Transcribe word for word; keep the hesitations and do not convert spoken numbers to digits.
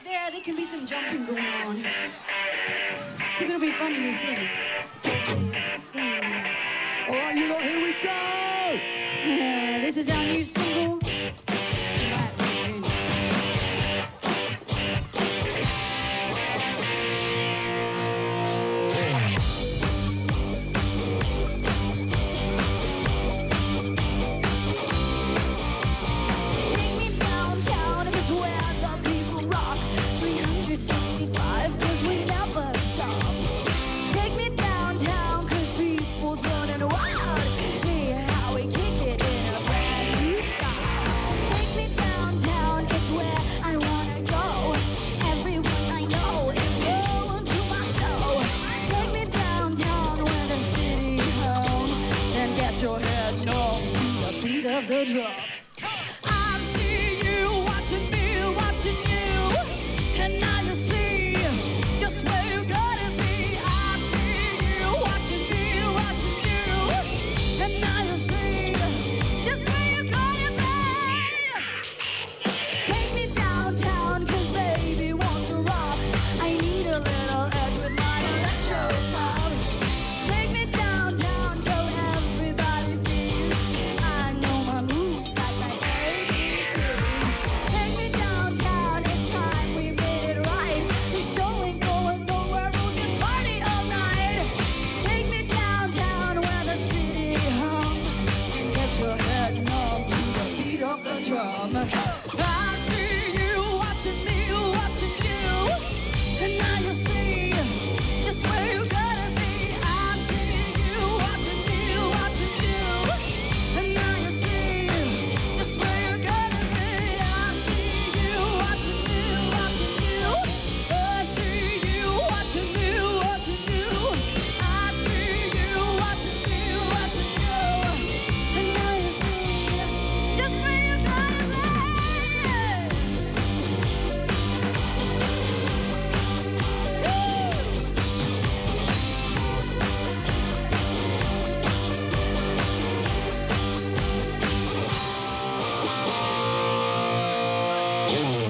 there, there can be some jumping going on. Because it'll be funny to see. All right, you lot, here we go! Uh, this is our new single. Right, listen. Take me downtown, it's where the people rock. three hundred sixty-five, cause we never stop. Take me downtown, cause people's running wild. See how we kick it in a brand new style. Take me downtown, it's where I wanna go. Everyone I know is going to my show. Take me downtown where the city home, and get your head numb to the beat of the drum. I see you watching me, watching you, and now you see just where you gotta be. I see you watching me, watching you, and now you see just where you gotta be. Take me downtown, cause baby wants to rock. I need a little edge with my electro pop. Take me downtown so everybody sees I know my moves like my A B Cs. Take me downtown, it's time we made it right. The show ain't going nowhere, we'll just party all night. Take me downtown where the city hum, and get your head numb to the beat of the drum. I see you watching me, watching you, and now you see just where you gotta be. I see you watching me, watching you, and now you see just where you gotta be. I see you watching me, watching you. I see you watching me, watching you. I see you watching me, watching you, and now you see just where you gotta be. Woo!